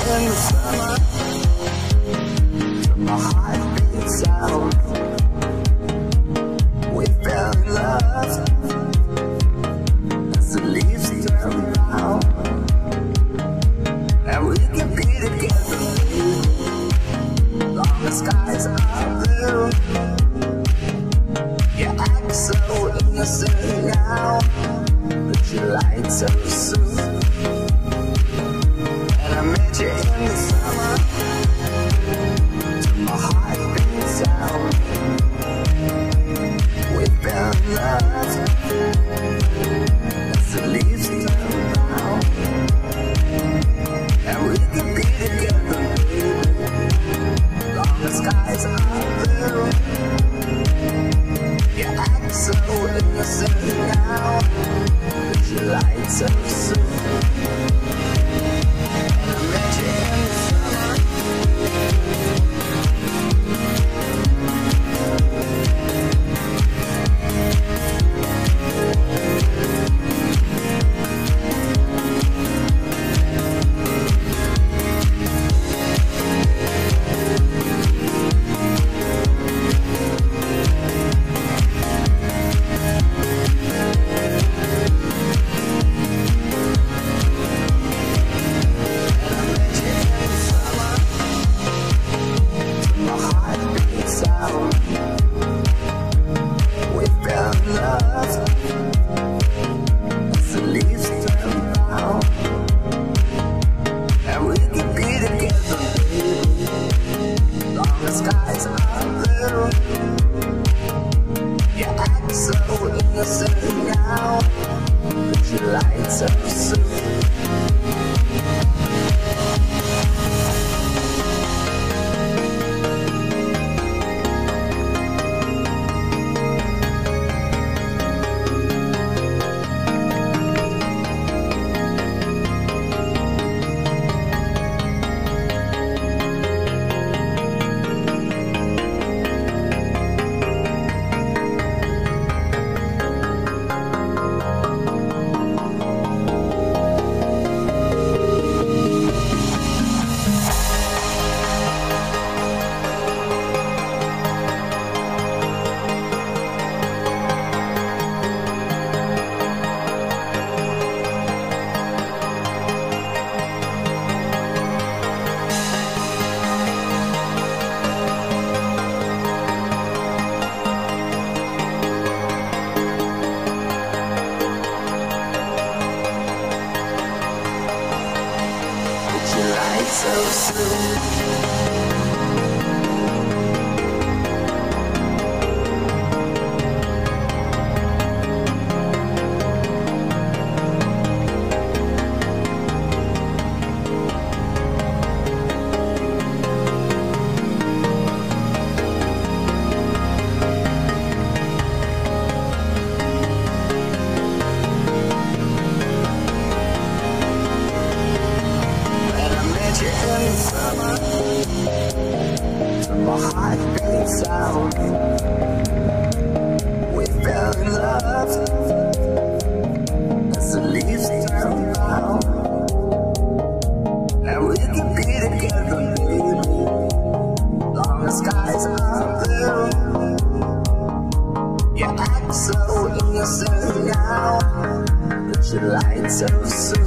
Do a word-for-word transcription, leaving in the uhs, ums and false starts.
in the summer, my heart beats out. We fell in love as the leaves turn round, and we can be together, long the skies are blue. You act so innocent now, but you lied so soon. And I met you in the summer, till my heart beats out. We fell in love as the leaves turn round, and we can be together, baby, long the skies are blue. You act so innocent now, but you lied so soon. And I met you in the summer, so soon. My heart beats out. We fell in love as the leaves turn round, and we can be together, baby, long the skies are blue. You act so innocent now, but you lied so soon.